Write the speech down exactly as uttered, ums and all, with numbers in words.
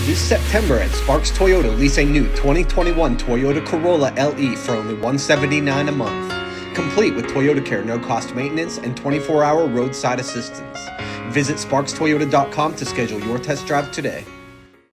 This September at Sparks Toyota, lease a new twenty twenty-one Toyota Corolla L E for only one hundred seventy-nine dollars a month. Complete with Toyota Care no-cost maintenance and twenty-four hour roadside assistance. Visit sparks toyota dot com to schedule your test drive today.